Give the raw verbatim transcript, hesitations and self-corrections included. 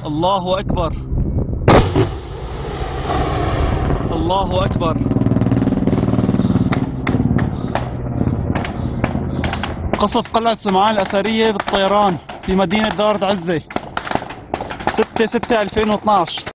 الله أكبر. الله أكبر. قصف قلعة سمعان الأثرية بالطيران في مدينة دار عزة ستة ستة ألفين واثناشر.